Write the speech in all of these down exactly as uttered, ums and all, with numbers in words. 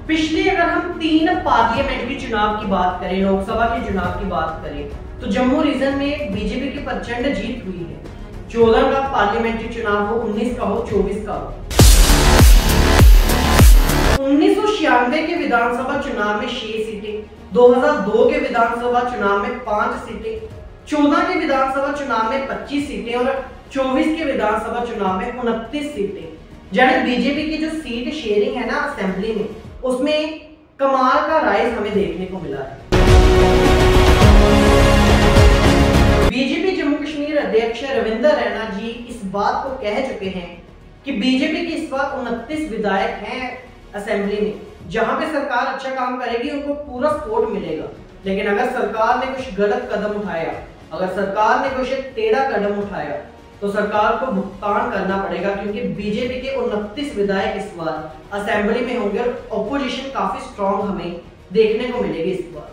पिछले अगर हम तीन पार्लियामेंट्री चुनाव की बात करें, लोकसभा के चुनाव की बात करें, तो जम्मू रीजन में बीजेपी की प्रचंड जीत हुई है। चौदह का पार्लियामेंट्री चुनाव हो, उन्नीस का हो, चौबीस का हो। उन्नीस सौ छियानवे के विधानसभा चुनाव में छह सीटें, दो हज़ार दो के विधानसभा चुनाव में पांच सीटें, चौदह के विधानसभा चुनाव में पच्चीस सीटें और चौबीस के विधानसभा चुनाव में उनतीस सीटें। यानी बीजेपी की जो सीट शेयरिंग है ना असेंबली में, उसमें कमाल का राइज हमें देखने को मिला है। बीजेपी जम्मू कश्मीर अध्यक्ष रविंदर रैना जी इस बात को कह चुके हैं कि बीजेपी के इस बार उनतीस विधायक हैं असेंबली में, जहां पे सरकार अच्छा काम करेगी उनको पूरा सपोर्ट मिलेगा। लेकिन अगर सरकार ने कुछ गलत कदम उठाया, अगर सरकार ने कुछ टेढ़ा कदम उठाया, तो सरकार को भुगतान करना पड़ेगा, क्योंकि बीजेपी के उनतीस विधायक इस बार असेंबली में होंगे और ऑपोजिशन काफी स्ट्रांग हमें देखने को मिलेगी इस बार।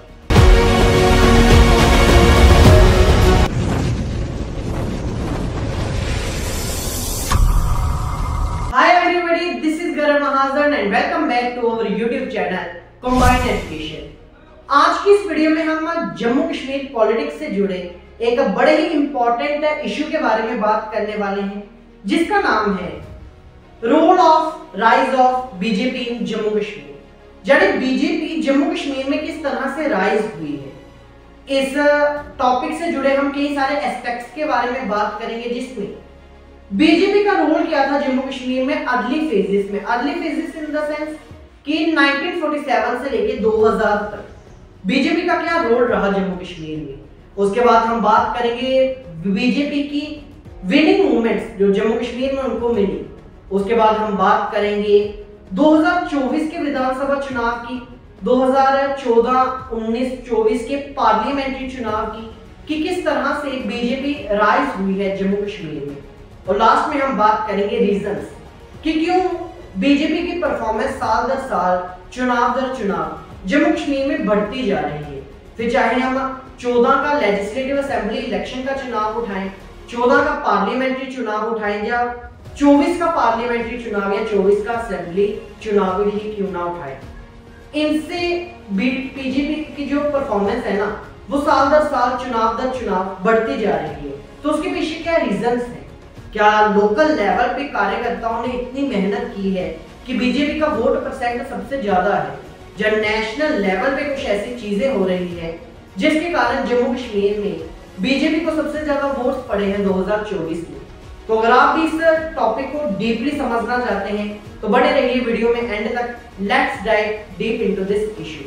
Hi everybody, this is Garam Mahajan and welcome back to our YouTube channel Combined Education। आज की इस वीडियो में हम जम्मू कश्मीर पॉलिटिक्स से जुड़े एक बड़े ही इंपॉर्टेंट इशू के बारे में बात करने वाले हैं, जिसका नाम है role of rise of BJP in Jammu Kashmir. यानी बीजेपी जम्मू कश्मीर में किस तरह से राइज हुई है। इस टॉपिक से जुड़े हम कई सारे एस्पेक्ट्स के बारे में बात करेंगे, जिसमें बीजेपी का रोल क्या था जम्मू कश्मीर में अर्ली फेजेस में। Early phases in the sense कि उन्नीस सौ सैंतालीस से लेके दो हज़ार तक बीजेपी का क्या रोल रहा जम्मू कश्मीर में। उसके बाद हम बात करेंगे बीजेपी की विनिंग मूवमेंट्स जो जम्मू कश्मीर में उनको मिली। उसके बाद हम बात करेंगे दो हज़ार चौबीस के विधानसभा चुनाव की, दो हज़ार चौदह, उन्नीस, चौबीस के पार्लियामेंट्री चुनाव की कि किस तरह से बीजेपी राइज हुई है जम्मू कश्मीर में। और लास्ट में हम बात करेंगे रीजंस कि क्यों बीजेपी की परफॉर्मेंस साल दर साल, चुनाव दर चुनाव जम्मू कश्मीर में बढ़ती जा रही है। फिर चाहे हम चौदह का लेजिस्लेटिव असेंबली इलेक्शन का चुनाव उठाएं, चौदह का पार्लियामेंट्री चुनाव उठाएं, या चौबीस का पार्लियामेंट्री चुनाव या चौबीस का असेंबली चुनाव ही क्यों ना उठाएं, इनसे बीजेपी की जो परफॉर्मेंस है ना, वो साल दर साल, चुनाव दर चुनाव बढ़ती जा रही है। तो उसके पीछे क्या रीजंस है? क्या लोकल लेवल पे कार्यकर्ताओं ने इतनी मेहनत की है कि बीजेपी का वोट परसेंट सबसे ज्यादा है, जब नेशनल लेवल पे कुछ ऐसी चीजें हो रही है जिसके कारण जम्मू कश्मीर में बीजेपी को सबसे ज्यादा वोट्स पड़े हैं दो हज़ार चौबीस में। तो अगर आप भी इस टॉपिक को डीपली समझना चाहते हैं तो बने रहिए वीडियो में एंड तक। Let's dive deep into this issue.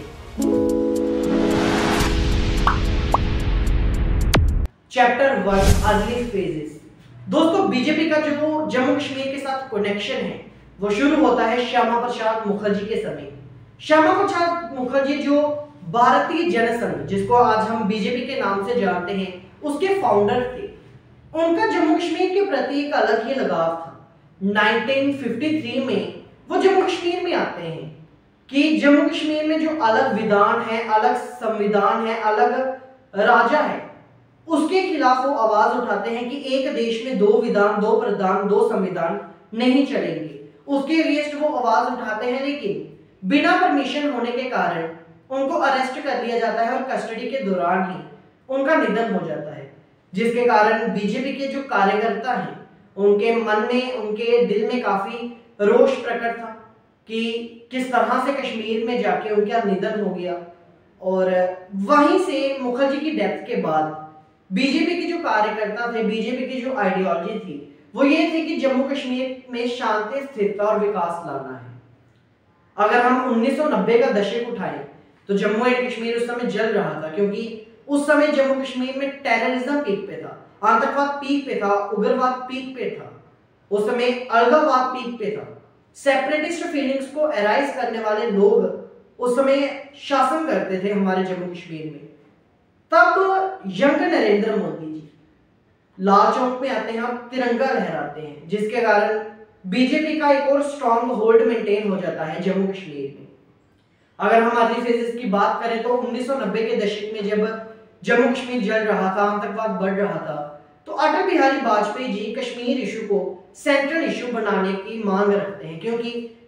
Chapter one, early phases. दोस्तों, बीजेपी का जो जम्मू कश्मीर के साथ कनेक्शन है वो शुरू होता है श्यामा प्रसाद मुखर्जी के समय। श्यामा प्रसाद मुखर्जी जो भारतीय जनसंघ, जिसको आज हम बीजेपी के नाम से जानते हैं, उसके फाउंडर थे। उनका जम्मू कश्मीर के प्रति एक अलग ही लगाव था। उन्नीस सौ तिरेपन में वो जम्मू कश्मीर में आते हैं कि जम्मू कश्मीर में जो अलग विधान है, अलग संविधान है, अलग राजा है, उसके खिलाफ वो आवाज उठाते हैं कि एक देश में दो विधान, दो प्रधान, दो संविधान नहीं चलेंगे। उसके अगेंस्ट वो आवाज उठाते हैं, लेकिन बिना परमिशन होने के कारण उनको अरेस्ट कर लिया जाता है और कस्टडी के दौरान ही उनका निधन हो जाता है, जिसके कारण बीजेपी के जो कार्यकर्ता हैं उनके मन में, उनके दिल में काफी रोष प्रकट था कि किस तरह से कश्मीर में जाके उनका निधन हो गया। और वहीं से मुखर्जी की डेथ के बाद बीजेपी के जो कार्यकर्ता थे, बीजेपी की जो आइडियोलॉजी थी, वो ये थी कि जम्मू कश्मीर में शांति, स्थिरता और विकास लाना है। अगर हम उन्नीस सौ नब्बे का दशक उठाएं तो जम्मू एंड कश्मीर उस समय जल रहा था, क्योंकि उस समय जम्मू कश्मीर में टेररिज्म पीक पे था, आतंकवाद पीक पे था, उग्रवाद पीक पे था, उस समय अलगाववाद पीक पे था। सेपरेटिस्ट फीलिंग्स को एराइज करने वाले लोग उस समय शासन करते थे हमारे जम्मू कश्मीर में। तब यंग नरेंद्र मोदी जी लाल चौक में आते हैं और तिरंगा लहराते हैं, जिसके कारण बीजेपी का एक और स्ट्रॉन्ग होल्ड मेंटेन हो जाता है जम्मू कश्मीर में। अगर हम अर्ली फेजेस की बात करें तो उन्नीस सौ नब्बे के दशक में जब जम्मू कश्मीर जल रहा था, आतंकवाद बढ़ रहा था, तो अटल बिहारी वाजपेयी जी कश्मीर इशू को सेंट्रल इशू बनाने की मांग रखते हैं, क्योंकि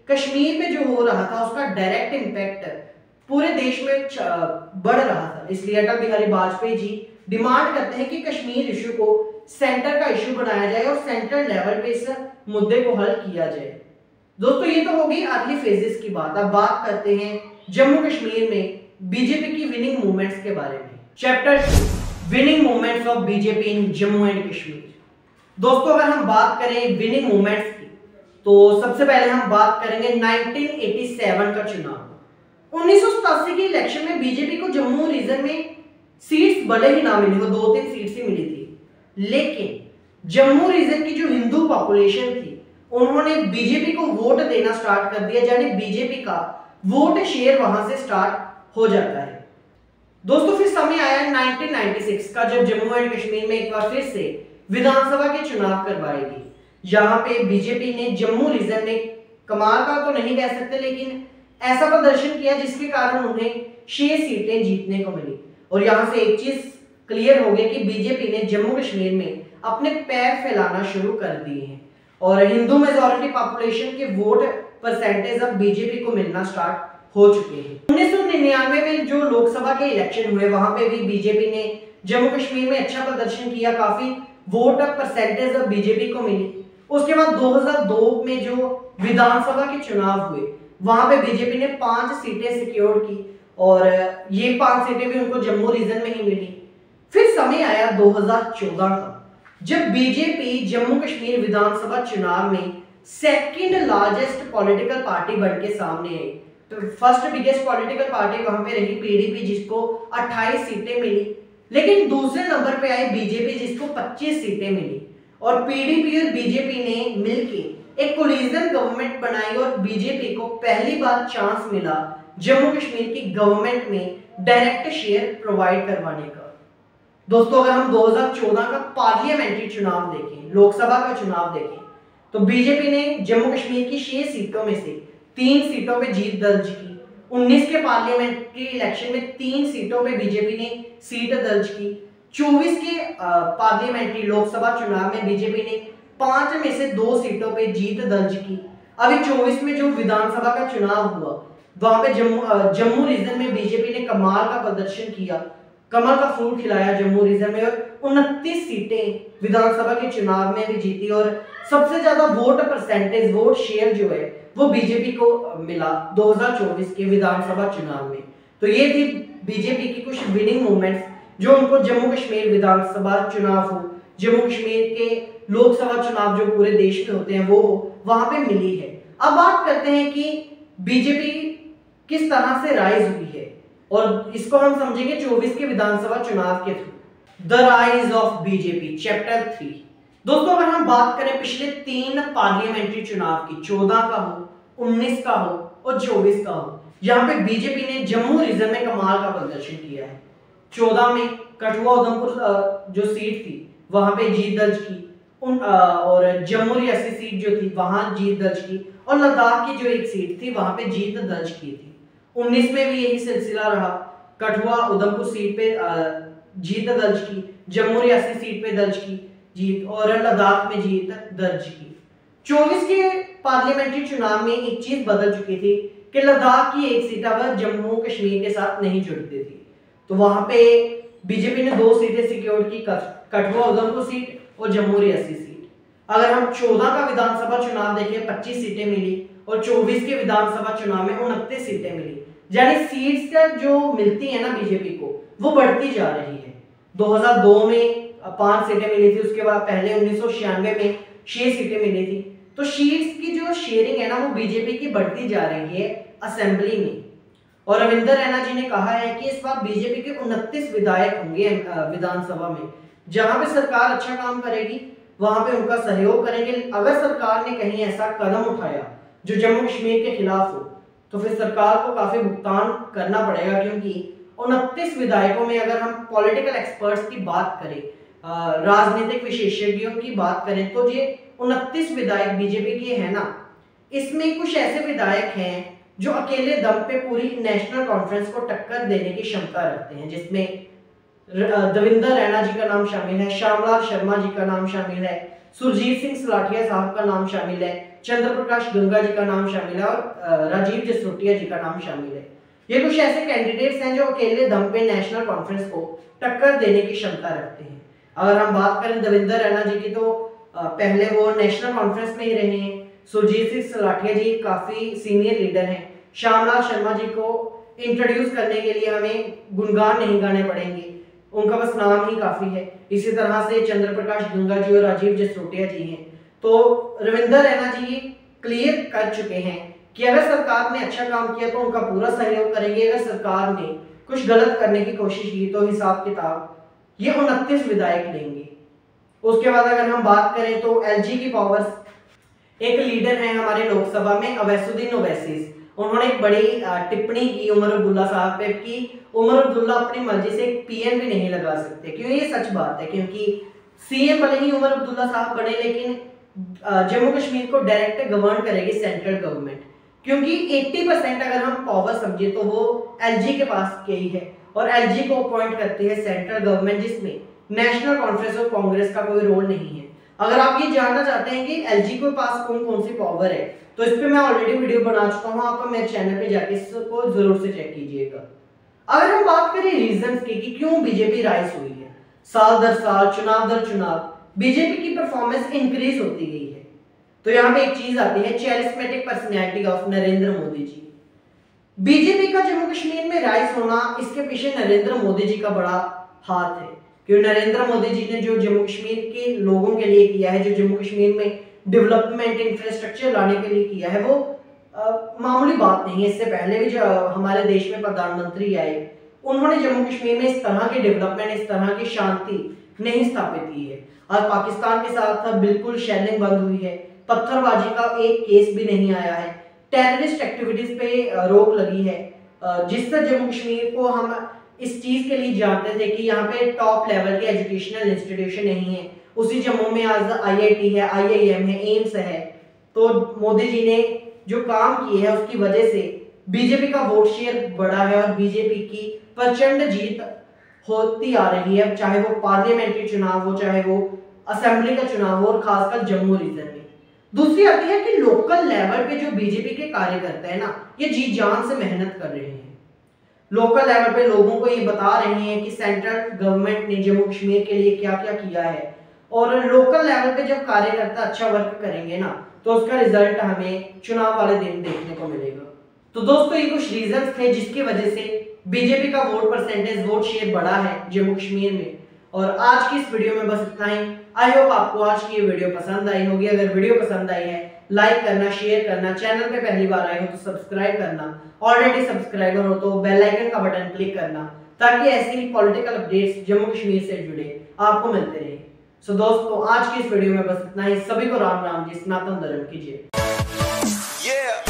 कश्मीर में जो हो रहा था उसका डायरेक्ट इम्पैक्ट पूरे देश में बढ़ रहा था। इसलिए अटल बिहारी वाजपेयी जी डिमांड करते हैं कि कश्मीर इशू को सेंटर का इशू बनाया जाए और सेंट्रल लेवल पे इस मुद्दे को हल किया जाए। दोस्तों ये तो होगी अर्ली फेजेस की बात। अब बात करते हैं जम्मू कश्मीर में बीजेपी की विनिंग मूवमेंट्स के बारे में। Chapter winning movements of BJP in Jammu and Kashmir. दोस्तों अगर हम बात करें विनिंग मूवमेंट्स की तो सबसे पहले हम बात करेंगे नाइनटीन एटी सेवन का चुनाव। उन्नीस सौ सतासी के इलेक्शन में बीजेपी को जम्मू रीजन में सीट्स भले ही ना मिली, वो दो तीन सीट्स ही मिली थी, लेकिन जम्मू रीजन की जो हिंदू पॉपुलेशन थी उन्होंने बीजेपी को वोट देना स्टार्ट कर दिया, यानी बीजेपी का वोट शेयर वहां से स्टार्ट हो जाता है। दोस्तों फिर समय आया नाइनटीन नाइंटी सिक्स का, जब जम्मू एंड कश्मीर में एक बार फिर से विधानसभा के चुनाव करवाएगी। यहाँ पे बीजेपी ने जम्मू रीजन में कमाल का तो नहीं कह सकते, लेकिन ऐसा प्रदर्शन किया जिसके कारण उन्हें छह सीटें जीतने को मिली। और यहाँ से एक चीज क्लियर हो गई कि बीजेपी ने जम्मू कश्मीर में अपने पैर फैलाना शुरू कर दिए हैं और हिंदू मेजॉरिटी पॉपुलेशन के वोट परसेंटेज अब बीजेपी को मिलना स्टार्ट हो चुके हैं। उन्नीस सौ निन्यानवे में जो लोकसभा के इलेक्शन हुए वहां पे भी बीजेपी ने जम्मू कश्मीर में अच्छा प्रदर्शन किया, काफी वोट परसेंटेज अब बीजेपी को मिली। उसके बाद दो हज़ार दो में जो विधानसभा के चुनाव हुए वहां पे बीजेपी ने पांच सीटें सिक्योर की और ये पांच सीटें भी उनको जम्मू रीजन में ही मिली। फिर समय आया दो हज़ार चौदह का, जब बीजेपी जम्मू कश्मीर विधानसभा चुनाव में सेकंड लार्जेस्ट पॉलिटिकल पार्टी बनके सामने आई। तो फर्स्ट बिगेस्ट पॉलिटिकल पार्टी वहां पे रही पीडीपी, जिसको अट्ठाईस सीटें मिली, लेकिन दूसरे नंबर पे आई बीजेपी जिसको पच्चीस सीटें मिली। और पीडीपी और बीजेपी ने मिलके एक कोलिजन गवर्नमेंट बनाई और बीजेपी को पहली बार चांस मिला जम्मू कश्मीर की गवर्नमेंट में डायरेक्ट शेयर प्रोवाइड करवाने का। दोस्तों अगर हम दो हज़ार चौदह का पार्लियामेंट्री चुनाव देखें, लोकसभा का चुनाव देखें, तो बीजेपी ने जम्मू कश्मीर की छह सीटों में से तीन सीटों पे जीत दर्ज की। उन्नीस के पार्लियामेंट्री इलेक्शन में तीन सीटों पे बीजेपी ने सीट दर्ज की। चौबीस के पार्लियामेंट्री लोकसभा चुनाव में बीजेपी ने पांच में से दो सीटों पे जीत दर्ज की। अभी चौबीस में जो विधानसभा का चुनाव हुआ वहां पे जम्मू जम्मू रीजन में बीजेपी ने कमाल का प्रदर्शन किया, कमल का फूल खिलाया जम्मू रीजन में और उनतीस सीटें विधानसभा के चुनाव में भी जीती। और सबसे ज्यादा वोट परसेंटेज, वोट शेयर जो है वो बीजेपी को मिला दो हज़ार चौबीस के विधानसभा चुनाव में। तो ये थी बीजेपी की कुछ विनिंग मूवमेंट्स जो उनको जम्मू कश्मीर विधानसभा चुनाव हो, जम्मू कश्मीर के लोकसभा चुनाव जो पूरे देश में होते हैं वो वहां पे मिली है। अब बात करते हैं कि बीजेपी किस तरह से राइज हुई है और इसको हम समझेंगे चौबीस के विधानसभा चुनाव के through. The rise of BJP chapter three. दोस्तों अगर हम बात करें पिछले तीन पार्लियामेंट्री चुनाव की, चौदह का हो, उन्नीस का हो और चौबीस का हो, यहाँ पे बीजेपी ने जम्मू रीजन में कमाल का प्रदर्शन किया है। चौदह में कठुआ उधमपुर जो सीट थी वहां पे जीत दर्ज की, उन और जम्मू रियासी सीट जो थी वहां जीत दर्ज की और लद्दाख की जो एक सीट थी वहां पे जीत दर्ज की थी। उन्नीस में भी यही सिलसिला रहा, कठुआ उधमपुर सीट पे जीत दर्ज की, जम्मू रियासी सीट पे दर्ज की जीत और लद्दाख में जीत दर्ज की। चौबीस के पार्लियामेंट्री चुनाव में एक चीज बदल चुकी थी कि लद्दाख की एक सीट अब जम्मू कश्मीर के साथ नहीं जुड़ती थी, तो वहां पे बीजेपी ने दो सीटें सिक्योर की, कठुआ उधमपुर सीट और जम्मू रियासी सीट। अगर हम चौदह का विधानसभा चुनाव देखें पच्चीस सीटें मिली और चौबीस के विधानसभा चुनाव में उनतीस सीटें मिली, यानी सीट्स का जो मिलती है ना बीजेपी को वो बढ़ती जा रही है। दो हज़ार दो में पांच सीटें मिली थी, उसके बाद पहले उन्नीस सौ छियानवे में छह सीटें मिली थी। तो सीट्स की जो शेयरिंग है ना वो बीजेपी की बढ़ती जा रही है असेंबली में। और रविंदर रैना जी ने कहा है कि इस बार बीजेपी के उनतीस विधायक होंगे विधानसभा में। जहां पे सरकार अच्छा काम करेगी वहां पे उनका सहयोग करेंगे। अगर सरकार ने कहीं ऐसा कदम उठाया जो जम्मू कश्मीर के खिलाफ हो तो फिर सरकार को काफी भुगतान करना पड़ेगा, क्योंकि उनतीस विधायकों में अगर हम पॉलिटिकल एक्सपर्ट्स की बात करें, राजनीतिक विशेषज्ञों की बात करें, तो ये उनतीस विधायक बीजेपी के हैं ना, इसमें कुछ ऐसे विधायक हैं जो अकेले दम पे पूरी नेशनल कॉन्फ्रेंस को टक्कर देने की क्षमता रखते हैं, जिसमें देवेंद्र रैना जी का नाम शामिल है, श्यामलाल शर्मा जी का नाम शामिल है, सुरजीत सिंह सलाठिया साहब का नाम शामिल है, चंद्र प्रकाश गंगा जी का नाम शामिल है और राजीव जसरोटिया जी का नाम शामिल है। ये कुछ ऐसे कैंडिडेट्स हैं जो अकेले दम पे नेशनल कॉन्फ्रेंस को टक्कर देने की क्षमता रखते हैं। अगर हम बात करें देवेंद्र रैना जी की, तो पहले वो नेशनल कॉन्फ्रेंस में ही रहे हैं। सुरजीत सिंह सलाठिया जी काफी सीनियर लीडर हैं। श्यामलाल शर्मा जी को इंट्रोड्यूस करने के लिए हमें गुणगान नहीं गाने पड़ेंगे, उनका बस नाम ही काफी है। इसी तरह से चंद्र प्रकाश गंगा जी और राजीव जसरोटिया जी हैं। तो रविंदर रैना जी क्लियर कर चुके हैं कि अगर सरकार ने अच्छा काम किया तो उनका पूरा सहयोग करेंगे, अगर सरकार ने कुछ गलत करने की कोशिश की तो हिसाब किताब ये उनतीस विधायक लेंगे। उसके बाद अगर हम बात करें तो एलजी की पावर्स, एक लीडर हैं हमारे लोकसभा में अवैसुद्दीन ओवैसी, उन्होंने एक बड़ी टिप्पणी की उमर अब्दुल्ला साहब पे कि उमर अब्दुल्ला अपनी मर्जी से एक पीएम भी नहीं लगा सकते। क्यों? ये सच बात है, क्योंकि सीएम भले ही उमर अब्दुल्ला साहब बने लेकिन जम्मू कश्मीर को डायरेक्ट गवर्न करेगी सेंट्रल गवर्नमेंट, क्योंकि अस्सी परसेंट अगर हम पावर समझे तो वो एलजी के पास के ही है और एलजी को अपॉइंट करती है सेंट्रल गवर्नमेंट, जिसमें नेशनल कॉन्फ्रेंस और कांग्रेस का कोई रोल नहीं है। अगर आप ये जानना चाहते हैं कि एलजी के पास कौन कौन सी पावर है तो इस पे मैं ऑलरेडी वीडियो बना चुका हूं, आप मेरे चैनल पे जाके इसको जरूर से चेक कीजिएगा। अगर हम बात करें रीजंस की कि क्यों बीजेपी राइज हुई है, साल दर साल चुनाव दर चुनाव बीजेपी की परफॉर्मेंस इंक्रीज होती गई है, तो यहाँ पे एक चीज आती है charismatic personality of Narendra Modi ji. BJP का जम्मू कश्मीर में राइज होना, इसके पीछे नरेंद्र मोदी जी का बड़ा हाथ है, क्योंकि नरेंद्र मोदी जी ने जो जम्मू कश्मीर के लोगों के लिए किया है, जो जम्मू कश्मीर में डेवलपमेंट इंफ्रास्ट्रक्चर लाने के लिए किया है, वो आ, मामूली बात नहीं है। इससे पहले भी जो हमारे देश में प्रधानमंत्री आए उन्होंने जम्मू कश्मीर में इस तरह की डेवलपमेंट, इस तरह की शांति नहीं स्थापित की है। आज पाकिस्तान के साथ बिल्कुल शेलिंग बंद हुई है, पत्थरबाजी का एक केस भी नहीं आया है, टेररिस्ट एक्टिविटीज पे रोक लगी है, जिससे जम्मू कश्मीर को हम इस चीज के लिए जानते थे कि यहाँ पे टॉप लेवल के एजुकेशनल इंस्टीट्यूशन नहीं है। उसी जम्मू में आज आईआईटी है, आईआईएम है, एम्स है। तो मोदी जी ने जो काम किए हैं उसकी वजह से बीजेपी का वोट शेयर बढ़ा है और बीजेपी की प्रचंड जीत होती आ रही है, चाहे वो पार्लियामेंट्री चुनाव हो, चाहे वो असेंबली का चुनाव हो, और खासकर जम्मू रीजन में। दूसरी आती है कि लोकल लेवल पे जो बीजेपी के कार्यकर्ता है ना, ये जी जान से मेहनत कर रहे हैं। लोकल लेवल पे लोगों को ये बता रहे हैं कि सेंट्रल गवर्नमेंट ने जम्मू कश्मीर के लिए क्या क्या किया है, और लोकल लेवल पे जब कार्यकर्ता अच्छा वर्क करेंगे ना तो उसका रिजल्ट हमें चुनाव वाले दिन देखने को मिलेगा। तो दोस्तों, ये कुछ रीजंस थे जिसकी वजह से बीजेपी का वोट परसेंटेज, वोट शेयर बढ़ा है जम्मू कश्मीर में। और आज की इस वीडियो में बस इतना ही। आई होप आपको आज की ये वीडियो पसंद आई होगी। अगर वीडियो पसंद आई है लाइक करना, शेयर करना, चैनल पे पहली बार आए हो तो सब्सक्राइब करना, ऑलरेडी सब्सक्राइबर हो तो बेल आइकन का बटन क्लिक करना, ताकि ऐसी पॉलिटिकल अपडेट्स जम्मू कश्मीर से जुड़े आपको मिलते रहे। सो दोस्तों, आज की इस वीडियो में बस इतना ही। सभी को राम राम जी, सनातन धर्म कीजिए। yeah.